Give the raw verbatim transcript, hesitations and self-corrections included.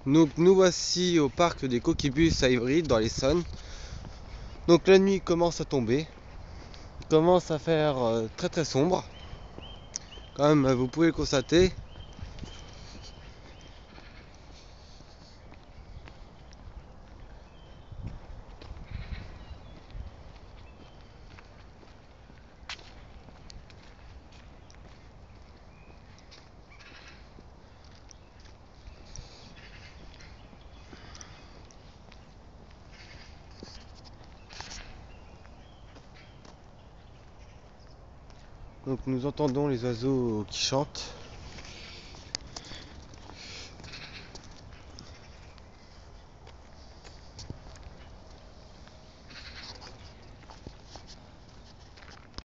Donc nous voici au parc des Coquibus à Ivry dans l'Essonne. Donc la nuit commence à tomber, il commence à faire euh, très très sombre, comme euh, vous pouvez le constater. Donc nous entendons les oiseaux qui chantent.